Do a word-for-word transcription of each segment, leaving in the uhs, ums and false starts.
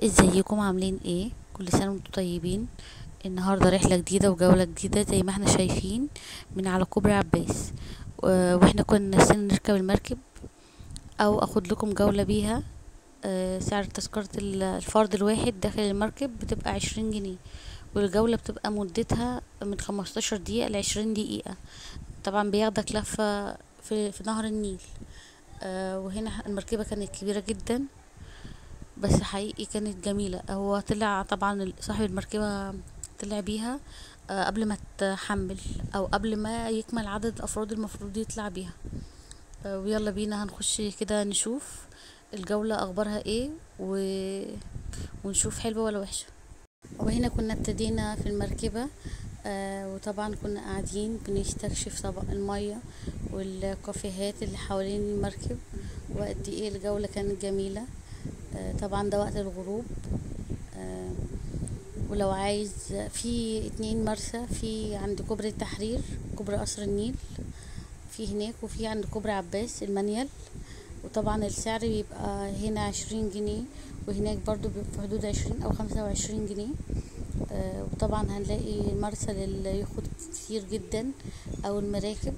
ازيكم عاملين ايه؟ كل سنة وانتم طيبين. النهاردة رحلة جديدة وجولة جديدة زي ما احنا شايفين من على كوبري عباس. و- واحنا كنا نسينا نركب المركب او اخد لكم جولة بيها. آه، سعر تذكرة ال- الفرد الواحد داخل المركب بتبقى عشرين جنيه، والجولة بتبقى مدتها من خمستاشر دقيقة لعشرين دقيقة. طبعا بياخدك لفة في, في نهر النيل. آه، وهنا المركبة كانت كبيرة جدا، بس حقيقي كانت جميلة. هو طلع طبعا ال- صاحب المركبة طلع بيها آه، قبل ما تحمل او قبل ما يكمل عدد الافراد المفروض يطلع بيها. آه، ويلا بينا هنخش كده نشوف الجولة اخبارها ايه و... ونشوف حلوة ولا وحشة. وهنا كنا ابتدينا في المركبة. آه وطبعا كنا قاعدين بنستكشف طبق المية والكافيهات اللي حوالين المركب، وقد ايه الجولة كانت جميلة. آه طبعا ده وقت الغروب. آه ولو عايز، في اتنين مرسى، في عند كوبري التحرير، كوبري قصر النيل، في هناك، وفي عند كوبري عباس المنيل. وطبعا السعر بيبقى هنا عشرين جنيه، وهناك برضو بيبقى في حدود عشرين او خمسة وعشرين جنيه. آه وطبعا هنلاقي مرسى لليخوت كتير جدا او المراكب.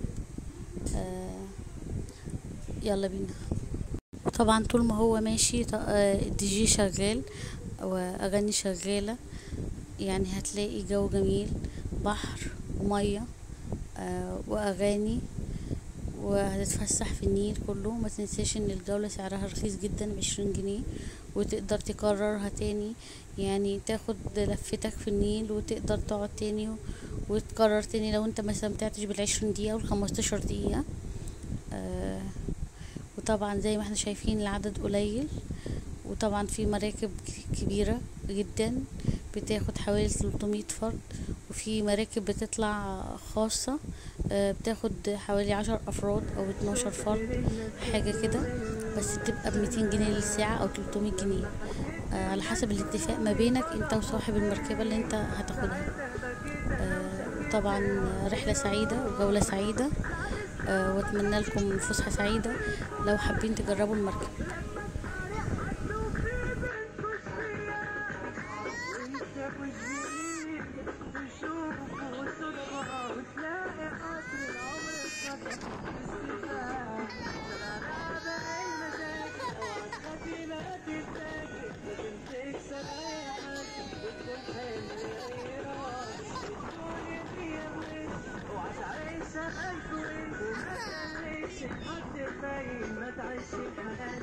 آه يلا بينا. وطبعا طول ما هو ماشي ط- آه، الدي جي شغال واغاني شغالة، يعني هتلاقي جو جميل، بحر ومية آه واغاني، وهتتفسح في النيل كله. ما تنساش ان الجولة سعرها رخيص جدا، بعشرين جنيه، وتقدر تكررها تاني. يعني تاخد لفتك في النيل وتقدر تقعد تاني و- وتكرر تاني لو انت ما استمتعتش بالعشرين دقيقة والخمستاشر دقيقة. آه وطبعا زي ما احنا شايفين العدد قليل، وطبعا في مراكب ك- كبيرة جدا بتاخد حوالي ثلاثمية فرد، وفي مراكب بتطلع خاصة آه، بتاخد حوالي عشر أفراد أو اتناشر فرد، حاجة كده. بس بتبقى بميتين جنيه للساعة أو تلتمية جنيه، آه، على حسب الاتفاق ما بينك انت وصاحب المركبة اللي انت هتاخدها. آه، وطبعا رحلة سعيدة وجولة سعيدة. آه، واتمنى لكم فسحة سعيدة لو حابين تجربوا المركب. ما تعيش الحياة